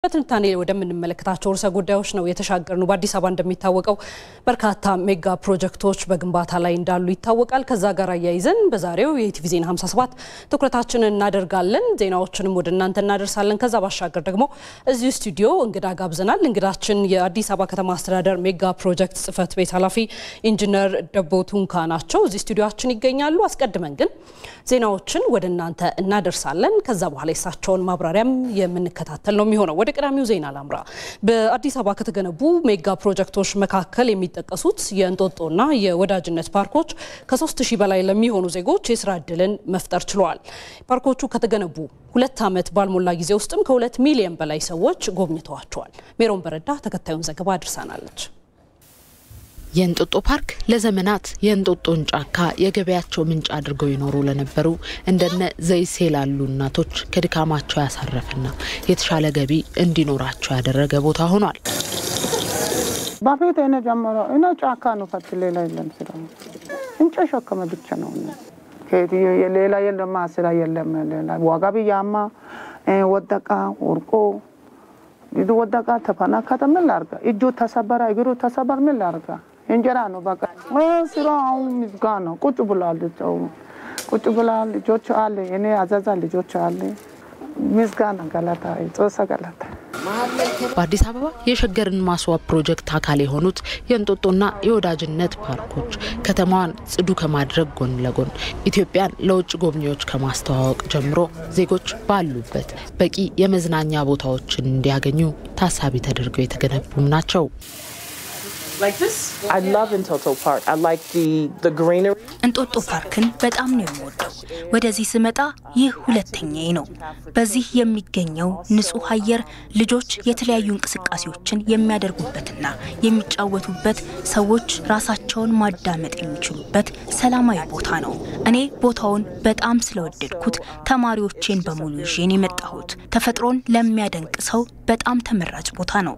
በትንታኔ ወደምንመለከታቸው ርዕሰ ጉዳዮች ነው የተሻገርነው። በአዲስ አበባ እንደሚታወቀው በርካታ ሜጋ ፕሮጀክቶች በግንባታ ላይ እንዳሉ ይታወቃል። ከዛ ጋር ያይዘን በዛሬው የኢቲቪ ዜና 57 ትኩረታችንን እናደርጋለን። ዜናዎችንም ወደ እናንተ እናደርሳለን። ከዛ ባሻገር ደግሞ እዚሁ ስቱዲዮ እንግዳ ጋብዘናል። እንግዳችን የአዲስ አበባ ከተማ አስተዳደር ሜጋ ፕሮጀክት ጽህፈት ቤት ኃላፊ ኢንጂነር ደቦቱንካ ናቸው። እዚህ ስቱዲዮአችን ይገኛሉ። አስቀድመን ግን ዜናዎችን ወደ እናንተ እናደርሳለን። ከዛ በኋላ የሳቸውን ማብራሪያም የምንከታተል ነው የሚሆነው። ወደ ቀዳሚው ዜና ላምራ። በአዲስ አበባ ከተገነቡ ሜጋ ፕሮጀክቶች መካከል የሚጠቀሱት የእንጦጦና የወዳጅነት ፓርኮች ከ3000 በላይ ለሚሆኑ ዜጎች የስራ ዕድልን መፍጠር ችለዋል። ፓርኮቹ ከተገነቡ 2 ዓመት ባልሞላ ጊዜ ውስጥም ከ2 ሚሊዮን በላይ ሰዎች ጎብኝተዋቸዋል። ሜሮን በረዳ ተከታዩን ዘገባ አድርሳናለች። የእንጦጦ ፓርክ ለዘመናት የእንጦጦን ጫካ የገበያቸው ምንጭ አድርገው ይኖሩ ለነበሩ እንደነ ዘይሴ ላሉ እናቶች ከድካማቸው ያሳረፈና የተሻለ ገቢ እንዲኖራቸው ያደረገ ቦታ ሆኗል። ባፌት እኔ ጀመረ እኔ ጫካ ነው ፈትሌ ላይ የለም ስራ እንጨት ሸከመ ብቻ ነው ሌላ የለም ማስራ የለም ሌላ ዋጋቢያማ ወደቃ ወርቆ ይዱ ወደቃ ተፈናከተ ምን ላርጋ እጁ ተሰበረ እግሩ ተሰበር ምን ላርጋ እንጀራ ነው በቃ ስራው ምዝጋና ቁጭ ብሏል ልጆች አለ እኔ አዛዛ ልጆች አለ ምዝጋና ገለታ ጾሳ ገለታ በአዲስ አበባ የሸገርን ማስዋብ ፕሮጀክት አካል የሆኑት የእንጦጦና የወዳጅነት ፓርኮች ከተማዋን ጽዱ ከማድረግ ጎን ለጎን ኢትዮጵያን ለውጭ ጎብኚዎች ከማስተዋወቅ ጀምሮ ዜጎች ባሉበት በቂ የመዝናኛ ቦታዎችን እንዲያገኙ ታሳቢ ተደርገው የተገነቡም ናቸው። I love Entoto Park. I like the greenery. እንጦጦ ፓርክን በጣም ነው የምወደው። ወደዚህ ስመጣ ይህ ሁለተኛዬ ነው። በዚህ የሚገኘው ንጹህ አየር ልጆች የተለያዩ እንቅስቃሴዎችን የሚያደርጉበትና የሚጫወቱበት ሰዎች ራሳቸውን ማዳመጥ የሚችሉበት ሰላማዊ ቦታ ነው። እኔ ቦታውን በጣም ስለወደድኩት ተማሪዎቼን በሙሉ ይዤን የመጣሁት ተፈጥሮን ለሚያደንቅ ሰው በጣም ተመራጭ ቦታ ነው።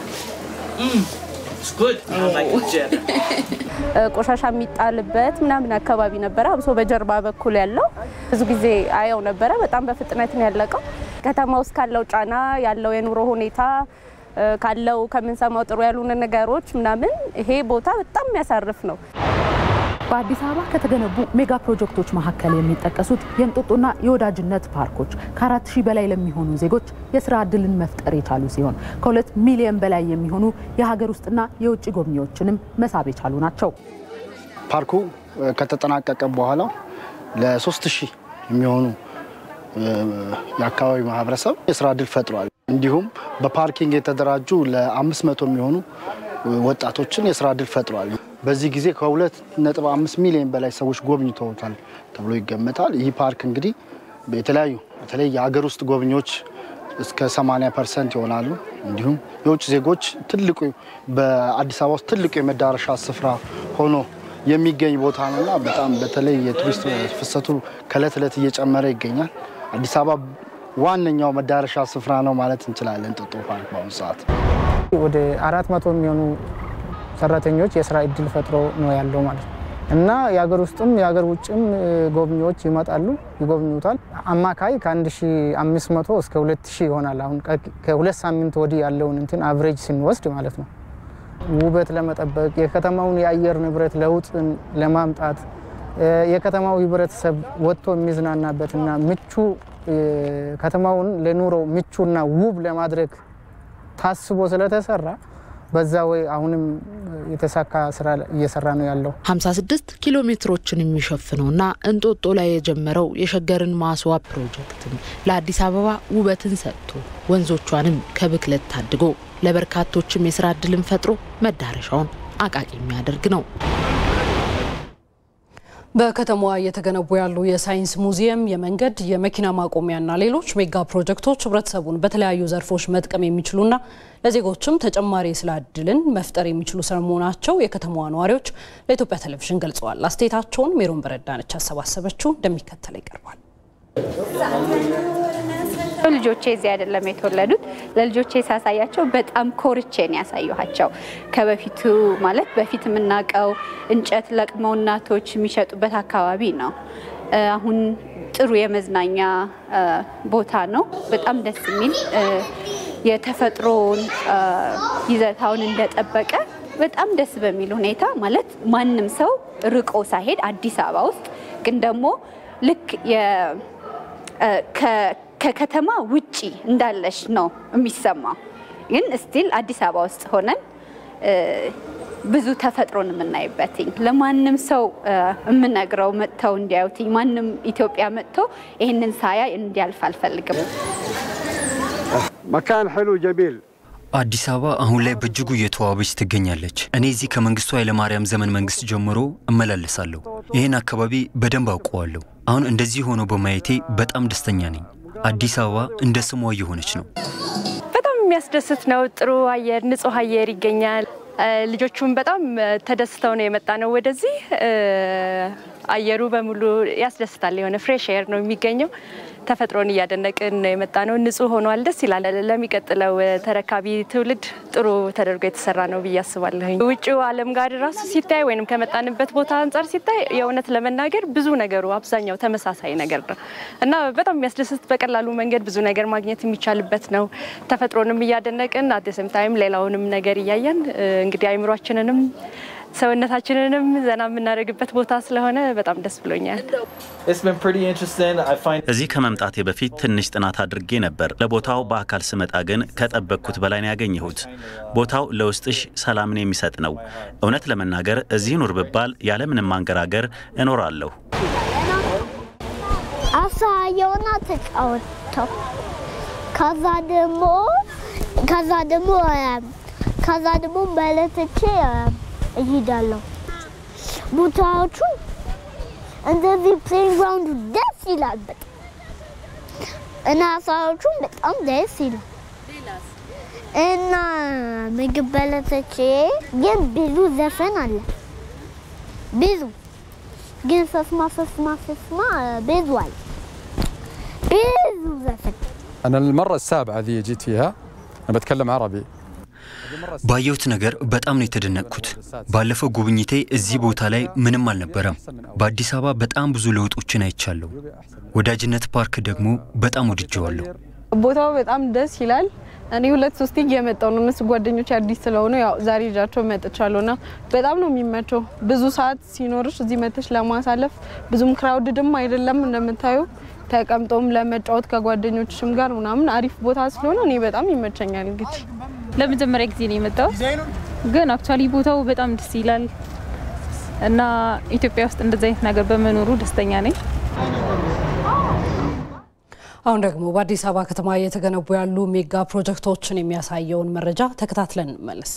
It's good. I like the jet. ቆሻሻ የሚጣልበት ምናምን አካባቢ ነበር። አብሶ በጀርባ በኩል ያለው ብዙ ጊዜ አየው ነበር። በጣም በፍጥነት ነው ያለቀው። ከተማው ውስጥ ካለው ጫና ያለው የኑሮ ሁኔታ ካለው ከምንሰማው ጥሩ ያሉን ነገሮች ምናምን ይሄ ቦታ በጣም የሚያሳርፍ ነው። በአዲስ አበባ ከተገነቡ ሜጋ ፕሮጀክቶች መካከል የሚጠቀሱት የእንጦጦና የወዳጅነት ፓርኮች ከ4000 በላይ ለሚሆኑ ዜጎች የስራ ዕድልን መፍጠር የቻሉ ሲሆን ከ2 ሚሊዮን በላይ የሚሆኑ የሀገር ውስጥና የውጭ ጎብኚዎችንም መሳብ የቻሉ ናቸው። ፓርኩ ከተጠናቀቀ በኋላ ለ3000 የሚሆኑ የአካባቢ ማህበረሰብ የስራ ዕድል ፈጥሯል። እንዲሁም በፓርኪንግ የተደራጁ ለ500 የሚሆኑ ወጣቶችን የስራ ዕድል ፈጥሯል። በዚህ ጊዜ ከ2.5 ሚሊዮን በላይ ሰዎች ጎብኝተውታል ተብሎ ይገመታል። ይህ ፓርክ እንግዲህ በተለይ የሀገር ውስጥ ጎብኚዎች እስከ 80% ይሆናሉ። እንዲሁም የውጭ ዜጎች በአዲስ አበባ ውስጥ ትልቁ የመዳረሻ ስፍራ ሆኖ የሚገኝ ቦታ ነውና በጣም በተለይ የቱሪስት ፍሰቱ ከዕለት ዕለት እየጨመረ ይገኛል። አዲስ አበባ ዋነኛው መዳረሻ ስፍራ ነው ማለት እንችላለን እንጦጦ ፓርክ በአሁኑ ሰዓት። ወደ 400 የሚሆኑ ሰራተኞች የስራ ዕድል ፈጥሮ ነው ያለው ማለት ነው። እና የሀገር ውስጥም የሀገር ውጭም ጎብኚዎች ይመጣሉ ይጎብኙታል። አማካይ ከ1500 እስከ 2000 ይሆናል። አሁን ከ2 ሳምንት ወዲህ ያለውን እንትን አቨሬጅ ስንወስድ ማለት ነው። ውበት ለመጠበቅ የከተማውን የአየር ንብረት ለውጥ ለማምጣት የከተማው ህብረተሰብ ወጥቶ የሚዝናናበትና ምቹ ከተማውን ለኑሮ ምቹና ውብ ለማድረግ ታስቦ ስለተሰራ በዛ ወይ አሁንም የተሳካ ስራ እየሰራ ነው ያለው። 56 ኪሎ ሜትሮችን የሚሸፍነውና እንጦጦ ላይ የጀመረው የሸገርን ማስዋብ ፕሮጀክት ለአዲስ አበባ ውበትን ሰጥቶ ወንዞቿንም ከብክለት ታድጎ ለበርካቶችም የስራ ዕድልን ፈጥሮ መዳረሻውን አቃቂ የሚያደርግ ነው። በከተማዋ እየተገነቡ ያሉ የሳይንስ ሙዚየም፣ የመንገድ፣ የመኪና ማቆሚያና ሌሎች ሜጋ ፕሮጀክቶች ህብረተሰቡን በተለያዩ ዘርፎች መጥቀም የሚችሉና ለዜጎችም ተጨማሪ የስራ ዕድልን መፍጠር የሚችሉ ስለመሆናቸው የከተማዋ ነዋሪዎች ለኢትዮጵያ ቴሌቪዥን ገልጸዋል። አስተያየታቸውን ሜሮን በረዳነች አሰባሰበችው እንደሚከተለው ይቀርባል። ልጆቼ እዚህ አይደለም የተወለዱት። ለልጆቼ ሳሳያቸው በጣም ኮርቼን ያሳዩዋቸው ከበፊቱ ማለት በፊት የምናቀው እንጨት ለቅመው እናቶች የሚሸጡበት አካባቢ ነው። አሁን ጥሩ የመዝናኛ ቦታ ነው። በጣም ደስ የሚል የተፈጥሮን ይዘታውን እንደጠበቀ በጣም ደስ በሚል ሁኔታ ማለት ማንም ሰው ርቆ ሳይሄድ አዲስ አበባ ውስጥ ግን ደግሞ ልክ ከከተማ ውጪ እንዳለሽ ነው የሚሰማው ግን ስቲል አዲስ አበባ ውስጥ ሆነን ብዙ ተፈጥሮን የምናይበትኝ ለማንም ሰው የምነግረው መጥተው እንዲያዩትኝ ማንም ኢትዮጵያ መጥቶ ይሄንን ሳያ እንዲያልፍ አልፈልግም مكان حلو جميل አዲስ አበባ አሁን ላይ በእጅጉ እየተዋበች ትገኛለች እኔ እዚህ ከመንግስቱ ኃይለማርያም ዘመን መንግስት ጀምሮ እመላለሳለሁ ይሄን አካባቢ በደንብ አውቀዋለሁ አሁን እንደዚህ ሆኖ በማየቴ በጣም ደስተኛ ነኝ አዲስ አበባ እንደ ስሟ እየሆነች ነው በጣም የሚያስደስት ነው ጥሩ አየር ንጹህ አየር ይገኛል ልጆቹም በጣም ተደስተው ነው የመጣነው ወደዚህ አየሩ በሙሉ ያስደስታል የሆነ ፍሬሽ ኤር ነው የሚገኘው ተፈጥሮን ያደነቅን ነው የመጣነው ንጹህ ሆኗል ደስ ይላል ለሚቀጥለው ተረካቢ ትውልድ ጥሩ ተደርጎ የተሰራ ነው በያስባለሁ ውጪው ዓለም ጋር ራሱ ሲታይ ወይንም ከመጣንበት ቦታ አንፃር ሲታይ የእውነት ለመናገር ብዙ ነገሩ አብዛኛው ተመሳሳይ ነገር ነው እና በጣም የሚያስደስት በቀላሉ መንገድ ብዙ ነገር ማግኘት የሚቻልበት ነው ተፈጥሮንም ያደነቅን አደሰም ታይም ሌላውንም ነገር ያያያን እንግዲህ አይምሮአችንንም ሰውነታችንንም ዘና የምናደርግበት ቦታ ስለሆነ በጣም ደስ ብሎኛል It's been pretty interesting I find እዚህ ከመምጣቴ በፊት ትንሽ ጥናት አድርጌ ነበር ለቦታው በአካል ስመጣ ግን ከጠበቅኩት በላይ ነው ያገኘሁት ቦታው ለውስጥሽ ሰላምን የሚሰጥ ነው እውነት ለመናገር እዚህ ኑር ብባል ያለ ምንም ማንገራገር እኖራለሁ አሳየውና ተጫወተው ከዛ ደግሞ በለተቼ ይሄዳለሁ ቦታዎቹ እንደዚህ ፕሌይንግ ግራውንድ ደስ ይላል በጣም እና አሳዎቹ በጣም ደስ ይላል እና ምግብ በለተቼ ግን ብዙ ዘፈን አለ ብዙ ግን ፈስማ ብዙ አለ ብዙ ዘፈን أنا المرة السابعة ذي جيت فيها أنا بتكلم عربي ባየሁት ነገር በጣም ነው የተደነቅኩት ባለፈው ጉብኝቴ እዚህ ቦታ ላይ ምንም አልነበረም በአዲስ አበባ በጣም ብዙ ለውጦችን አይቻለሁ ወዳጅነት ፓርክ ደግሞ በጣም ወድጄዋለሁ ቦታው በጣም ደስ ይላል እኔ 2-3 እየመጣው ነው እነሱ ጓደኞች አዲስ ስለሆኑ ያው ዛሬ ጃቸው መጥቻለሁና በጣም ነው የሚመቸው ብዙ ሰዓት ሲኖርሽ እዚህ መተሽ ለማሳለፍ ብዙም ክራውድድም አይደለም እንደምታዩ ተቀምጦም ለመጫወት ከጓደኞችሽም ጋር ምናምን አሪፍ ቦታ ስለሆነ እኔ በጣም ይመቸኛል እንግዲህ ለመጀመሪያ ጊዜ ነው የመጣው ግን አክቹአሊ ቦታው በጣም ደስ ይላል እና ኢትዮጵያ ውስጥ እንደዚህ አይነት ነገር በመኖሩ ደስተኛ ነኝ አሁን ደግሞ በአዲስ አበባ ከተማ እየተገነቡ ያሉ ሜጋ ፕሮጀክቶችን የሚያሳየውን መረጃ ተከታትለን እንመለስ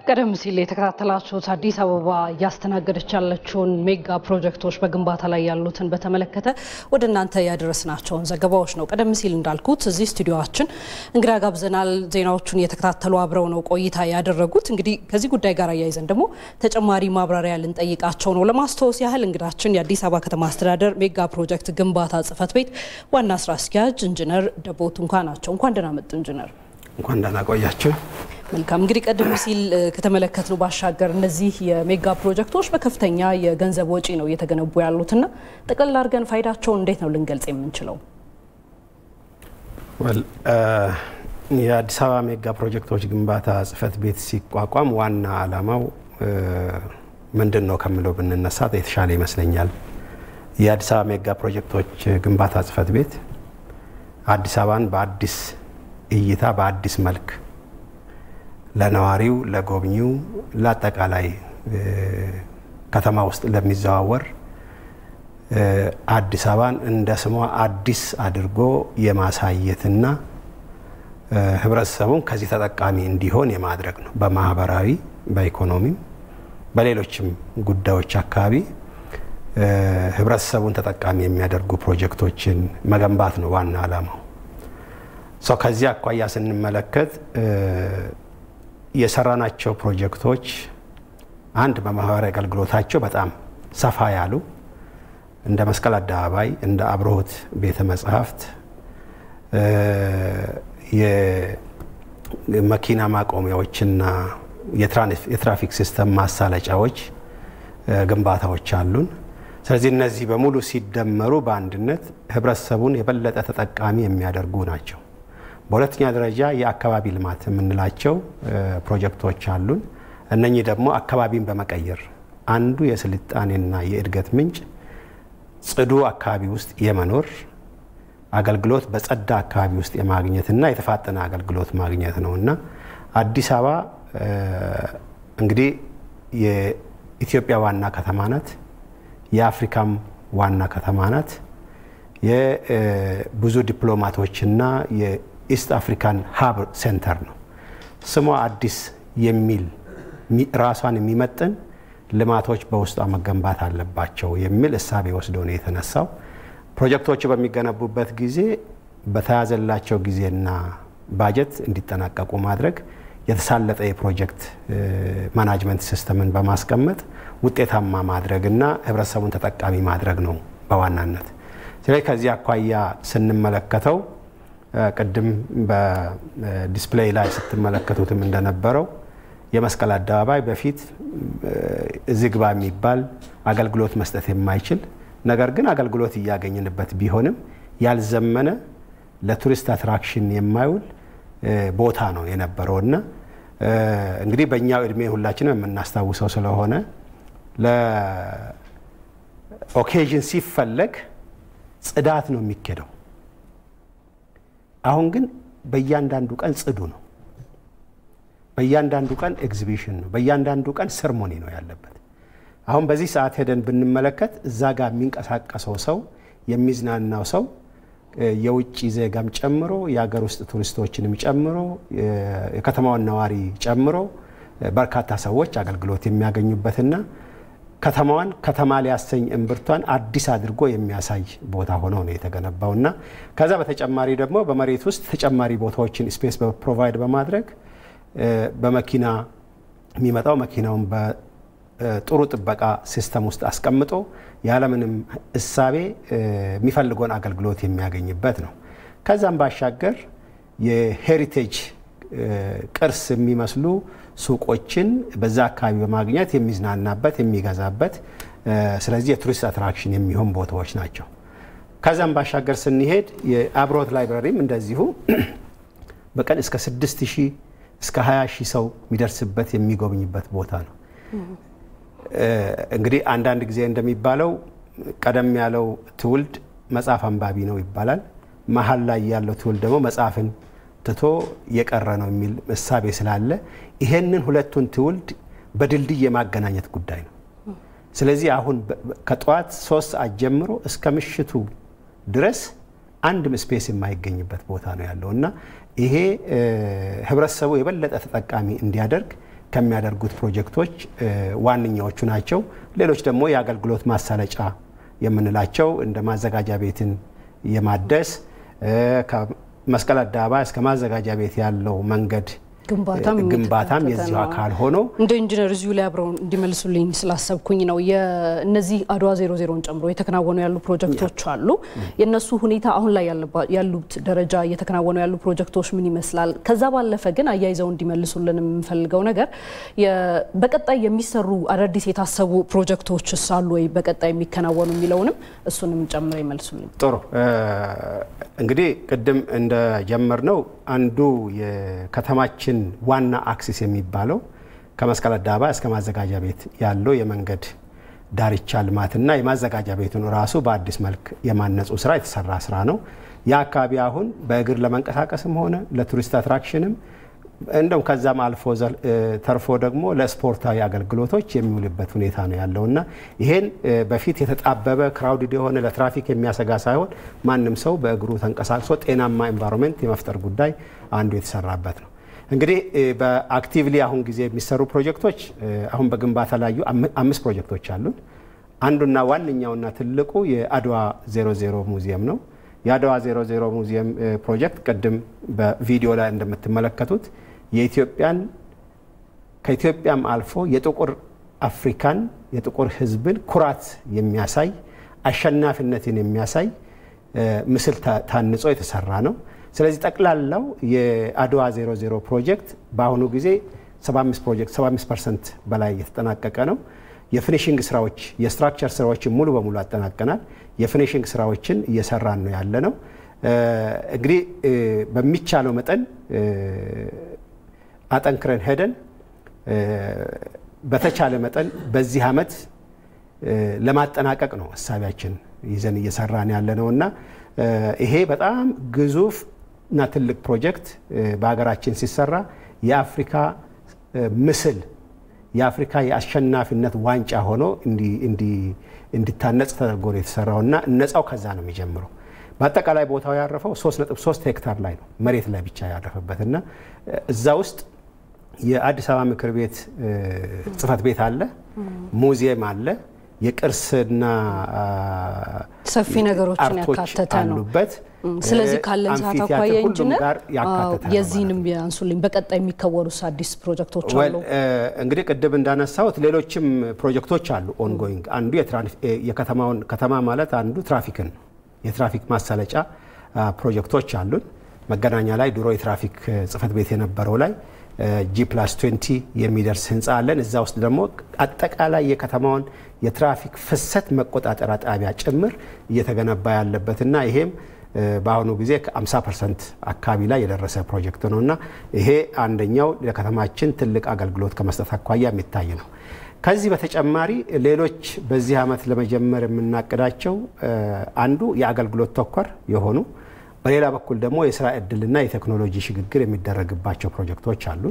ቀደም ሲል የተከታተላችሁት አዲስ አበባ እያስተናገደች ያለችውን ሜጋ ፕሮጀክቶች በግንባታ ላይ ያሉትን በተመለከተ ወደ እናንተ ያደረስናቸውን ዘገባዎች ነው። ቀደም ሲል እንዳልኩት እዚህ ስቱዲዮአችን እንግዳ ጋብዘናል። ዜናዎቹን እየተከታተሉ አብረው ነው ቆይታ ያደረጉት። እንግዲህ ከዚህ ጉዳይ ጋር ያይዘን ደግሞ ተጨማሪ ማብራሪያ ልንጠይቃቸው ነው። ለማስተዋወስ ያህል እንግዳችን የአዲስ አበባ ከተማ አስተዳደር ሜጋ ፕሮጀክት ግንባታ ጽሕፈት ቤት ዋና ስራ አስኪያጅ ኢንጂነር ደቦት እንኳ ናቸው። እንኳን ደህና መጡ ኢንጂነር። እንኳን ደህና ቆያችሁ። መልካም እንግዲህ ቀደም ሲል ከተመለከትነው ባሻገር እነዚህ የሜጋ ፕሮጀክቶች በከፍተኛ የገንዘብ ወጪ ነው እየተገነቡ ያሉትና ጠቅላላ አድርገን ፋይዳቸውን እንዴት ነው ልንገልጽ የምንችለው? የአዲስ አበባ ሜጋ ፕሮጀክቶች ግንባታ ጽሕፈት ቤት ሲቋቋም ዋና ዓላማው ምንድን ነው ከምለው ብንነሳ የተሻለ ይመስለኛል። የአዲስ አበባ ሜጋ ፕሮጀክቶች ግንባታ ጽሕፈት ቤት አዲስ አበባን በአዲስ እይታ በአዲስ መልክ ለነዋሪው፣ ለጎብኚው፣ ለአጠቃላይ ከተማ ውስጥ ለሚዘዋወር አዲስ አበባን እንደ ስሟ አዲስ አድርጎ የማሳየትና ህብረተሰቡን ከዚህ ተጠቃሚ እንዲሆን የማድረግ ነው። በማህበራዊ፣ በኢኮኖሚም በሌሎችም ጉዳዮች አካባቢ ህብረተሰቡን ተጠቃሚ የሚያደርጉ ፕሮጀክቶችን መገንባት ነው ዋና ዓላማው። ከዚህ አኳያ ስንመለከት የሰራናቸው ፕሮጀክቶች አንድ በማህበራዊ አገልግሎታቸው በጣም ሰፋ ያሉ እንደ መስቀል አደባባይ፣ እንደ አብርሆት ቤተ መጻሕፍት፣ የመኪና ማቆሚያዎችና የትራፊክ ሲስተም ማሳለጫዎች ግንባታዎች አሉን። ስለዚህ እነዚህ በሙሉ ሲደመሩ በአንድነት ህብረተሰቡን የበለጠ ተጠቃሚ የሚያደርጉ ናቸው። በሁለተኛ ደረጃ የአካባቢ ልማት የምንላቸው ፕሮጀክቶች አሉን። እነኚህ ደግሞ አካባቢን በመቀየር አንዱ የስልጣኔና የእድገት ምንጭ ጽዱ አካባቢ ውስጥ የመኖር አገልግሎት በጸዳ አካባቢ ውስጥ የማግኘትና የተፋጠነ አገልግሎት ማግኘት ነውና አዲስ አበባ እንግዲህ የኢትዮጵያ ዋና ከተማ ናት። የአፍሪካም ዋና ከተማ ናት። የብዙ ዲፕሎማቶችና ኢስት አፍሪካን ሀብ ሴንተር ነው። ስሟ አዲስ የሚል ራሷን የሚመጥን ልማቶች በውስጧ መገንባት አለባቸው የሚል እሳቤ ወስዶ ነው የተነሳው። ፕሮጀክቶቹ በሚገነቡበት ጊዜ በተያዘላቸው ጊዜና ባጀት እንዲጠናቀቁ ማድረግ፣ የተሳለጠ የፕሮጀክት ማናጅመንት ሲስተምን በማስቀመጥ ውጤታማ ማድረግና ህብረተሰቡን ተጠቃሚ ማድረግ ነው በዋናነት። ስለዚህ ከዚህ አኳያ ስንመለከተው ቅድም በዲስፕሌይ ላይ ስትመለከቱትም እንደነበረው የመስቀል አደባባይ በፊት እዚህ ግባ የሚባል አገልግሎት መስጠት የማይችል ነገር ግን አገልግሎት እያገኘንበት ቢሆንም ያልዘመነ ለቱሪስት አትራክሽን የማይውል ቦታ ነው የነበረውና እንግዲህ በእኛው እድሜ ሁላችንም የምናስታውሰው ስለሆነ ለኦኬዥን ሲፈለግ ጽዳት ነው የሚኬደው። አሁን ግን በእያንዳንዱ ቀን ጽዱ ነው። በእያንዳንዱ ቀን ኤግዚቢሽን ነው። በእያንዳንዱ ቀን ሰርሞኒ ነው ያለበት። አሁን በዚህ ሰዓት ሄደን ብንመለከት እዛ ጋር የሚንቀሳቀሰው ሰው የሚዝናናው ሰው የውጭ ዜጋም ጨምሮ የሀገር ውስጥ ቱሪስቶችንም ጨምሮ የከተማውን ነዋሪ ጨምሮ በርካታ ሰዎች አገልግሎት የሚያገኙበትና ከተማዋን ከተማ ሊያሰኝ እምብርቷን አዲስ አድርጎ የሚያሳይ ቦታ ሆኖ ነው የተገነባውና ከዛ በተጨማሪ ደግሞ በመሬት ውስጥ ተጨማሪ ቦታዎችን ስፔስ ፕሮቫይድ በማድረግ በመኪና የሚመጣው መኪናውን በጥሩ ጥበቃ ሲስተም ውስጥ አስቀምጦ ያለምንም እሳቤ የሚፈልገውን አገልግሎት የሚያገኝበት ነው። ከዛም ባሻገር የሄሪቴጅ ቅርስ የሚመስሉ ሱቆችን በዛ አካባቢ በማግኘት የሚዝናናበት የሚገዛበት ስለዚህ የቱሪስት አትራክሽን የሚሆን ቦታዎች ናቸው። ከዛም ባሻገር ስንሄድ የአብሮት ላይብራሪም እንደዚሁ በቀን እስከ 6000 እስከ 20000 ሰው የሚደርስበት የሚጎብኝበት ቦታ ነው። እንግዲህ አንዳንድ ጊዜ እንደሚባለው ቀደም ያለው ትውልድ መጽሐፍ አንባቢ ነው ይባላል። መሀል ላይ ያለው ትውልድ ደግሞ መጽሐፍን ትቶ የቀረ ነው የሚል እሳቤ ስላለ ይሄንን ሁለቱን ትውልድ በድልድይ የማገናኘት ጉዳይ ነው። ስለዚህ አሁን ከጠዋት 3 ሰዓት ጀምሮ እስከ ምሽቱ ድረስ አንድም ስፔስ የማይገኝበት ቦታ ነው ያለውና ይሄ ህብረተሰቡ የበለጠ ተጠቃሚ እንዲያደርግ ከሚያደርጉት ፕሮጀክቶች ዋነኛዎቹ ናቸው። ሌሎች ደግሞ የአገልግሎት ማሳለጫ የምንላቸው እንደ ማዘጋጃ ቤትን የማደስ ከመስቀል አደባባይ እስከ ማዘጋጃ ቤት ያለው መንገድ ግንባታም የዚሁ አካል ሆኖ እንደ ኢንጂነር እዚሁ ላይ አብረው እንዲመልሱልኝ ስላሰብኩኝ ነው። የነዚህ አድዋ 00ን ጨምሮ የተከናወኑ ያሉ ፕሮጀክቶች አሉ። የነሱ ሁኔታ አሁን ላይ ያሉት ደረጃ የተከናወኑ ያሉ ፕሮጀክቶች ምን ይመስላል? ከዛ ባለፈ ግን አያይዘው እንዲመልሱልን የምፈልገው ነገር በቀጣይ የሚሰሩ አዳዲስ የታሰቡ ፕሮጀክቶችስ አሉ ወይ በቀጣይ የሚከናወኑ የሚለውንም እሱንም ጨምረው ይመልሱልኝ። ጥሩ እንግዲህ ቅድም እንደጀመርነው አንዱ የከተማችን ዋና አክሲስ የሚባለው ከመስቀል አደባባይ እስከ ማዘጋጃ ቤት ያለው የመንገድ ዳርቻ ልማትና የማዘጋጃ ቤቱን ራሱ በአዲስ መልክ የማነጹ ስራ የተሰራ ስራ ነው። ያ አካባቢ አሁን በእግር ለመንቀሳቀስም ሆነ ለቱሪስት አትራክሽንም እንደውም ከዛም አልፎ ተርፎ ደግሞ ለስፖርታዊ አገልግሎቶች የሚውልበት ሁኔታ ነው ያለውና ይሄን በፊት የተጣበበ ክራውድድ የሆነ ለትራፊክ የሚያሰጋ ሳይሆን ማንም ሰው በእግሩ ተንቀሳቅሶ ጤናማ ኤንቫይሮንመንት የመፍጠር ጉዳይ አንዱ የተሰራበት ነው። እንግዲህ በአክቲቭሊ አሁን ጊዜ የሚሰሩ ፕሮጀክቶች አሁን በግንባታ ላይ 5 ፕሮጀክቶች አሉን። አንዱና ዋነኛውና ትልቁ የአድዋ 00 ሙዚየም ነው። የአድዋ 00 ሙዚየም ፕሮጀክት ቅድም በቪዲዮ ላይ እንደምትመለከቱት የኢትዮጵያን ከኢትዮጵያም አልፎ የጥቁር አፍሪካን የጥቁር ሕዝብን ኩራት የሚያሳይ አሸናፊነትን የሚያሳይ ምስል ታንጾ የተሰራ ነው። ስለዚህ ጠቅላላው የአድዋ 00 ፕሮጀክት በአሁኑ ጊዜ 75% በላይ የተጠናቀቀ ነው። የፊኒሺንግ ስራዎች የስትራክቸር ስራዎችን ሙሉ በሙሉ አጠናቀናል። የፊኒሺንግ ስራዎችን እየሰራን ነው ያለ ነው። እንግዲህ በሚቻለው መጠን አጠንክረን ሄደን በተቻለ መጠን በዚህ አመት ለማጠናቀቅ ነው ሐሳቢያችን ይዘን እየሰራን ያለ ነውና ይሄ በጣም ግዙፍ እና ትልቅ ፕሮጀክት በሀገራችን ሲሰራ የአፍሪካ ምስል የአፍሪካ የአሸናፊነት ዋንጫ ሆኖ እንዲታነጽ ተደርጎ ነው የተሰራውና ነፃው ከዛ ነው የሚጀምረው። በአጠቃላይ ቦታው ያረፈው 3.3 ሄክታር ላይ ነው መሬት ላይ ብቻ ያረፈበትና እዛ ውስጥ የአዲስ አበባ ምክር ቤት ጽህፈት ቤት አለ፣ ሙዚየም አለ፣ የቅርስና ሰፊ ነገሮችን ያካተተ ነው። ስለዚህ ካለን ሰዓት አኳያ ኢንጂነር የዚህንም ያንሱልኝ በቀጣይ የሚከወሩ አዲስ ፕሮጀክቶች አሉ። እንግዲህ ቅድም እንዳነሳሁት ሌሎችም ፕሮጀክቶች አሉ ኦንጎይንግ። አንዱ የከተማውን ከተማ ማለት አንዱ ትራፊክን የትራፊክ ማሳለጫ ፕሮጀክቶች አሉን። መገናኛ ላይ ድሮ የትራፊክ ጽህፈት ቤት የነበረው ላይ G+20 የሚደርስ ህንጻ አለን። እዛ ውስጥ ደግሞ አጠቃላይ የከተማውን የትራፊክ ፍሰት መቆጣጠሪያ ጣቢያ ጭምር እየተገነባ ያለበትና ይሄም በአሁኑ ጊዜ ከ50% አካባቢ ላይ የደረሰ ፕሮጀክት ነውና ይሄ አንደኛው ለከተማችን ትልቅ አገልግሎት ከመስጠት አኳያ የሚታይ ነው። ከዚህ በተጨማሪ ሌሎች በዚህ አመት ለመጀመር የምናቅዳቸው አንዱ የአገልግሎት ተኮር የሆኑ በሌላ በኩል ደግሞ የስራ እድልና የቴክኖሎጂ ሽግግር የሚደረግባቸው ፕሮጀክቶች አሉ።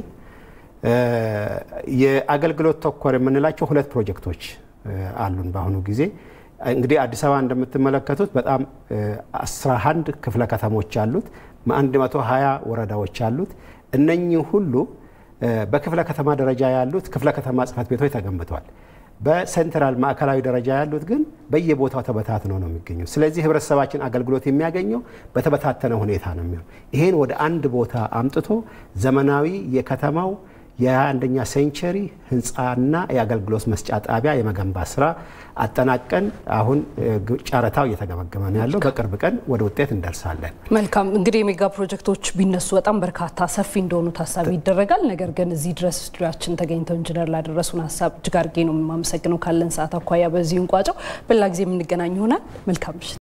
የአገልግሎት ተኮር የምንላቸው 2 ፕሮጀክቶች አሉን በአሁኑ ጊዜ። እንግዲህ አዲስ አበባ እንደምትመለከቱት በጣም 11 ክፍለ ከተሞች አሉት፣ 120 ወረዳዎች አሉት። እነኚህ ሁሉ በክፍለ ከተማ ደረጃ ያሉት ክፍለ ከተማ ጽህፈት ቤቶች ተገንብተዋል። በሴንትራል ማዕከላዊ ደረጃ ያሉት ግን በየቦታው ተበታትነው ነው የሚገኙት። ስለዚህ ህብረተሰባችን አገልግሎት የሚያገኘው በተበታተነ ሁኔታ ነው የሚሆነው። ይሄን ወደ አንድ ቦታ አምጥቶ ዘመናዊ የከተማው የ21ኛ ሴንቸሪ ህንጻና የአገልግሎት መስጫ ጣቢያ የመገንባት ስራ አጠናቀን አሁን ጨረታው እየተገመገመ ነው ያለው። በቅርብ ቀን ወደ ውጤት እንደርሳለን። መልካም። እንግዲህ የሜጋ ፕሮጀክቶች ቢነሱ በጣም በርካታ ሰፊ እንደሆኑ ታሳቢ ይደረጋል። ነገር ግን እዚህ ድረስ ስቱዲዮአችን ተገኝተው ኢንጂነር ላደረሱን ሀሳብ እጅግ አድርጌ ነው የማመሰግነው። ካለን ሰዓት አኳያ በዚህ እንቋጨው። በሌላ ጊዜ የምንገናኝ ይሆናል። መልካም ምሽት።